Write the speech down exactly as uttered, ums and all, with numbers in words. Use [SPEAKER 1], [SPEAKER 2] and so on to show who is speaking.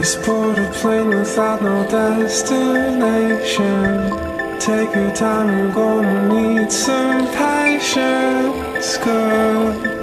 [SPEAKER 1] Just board a plane without no destination. Take your time, you're gonna need some patience, girl.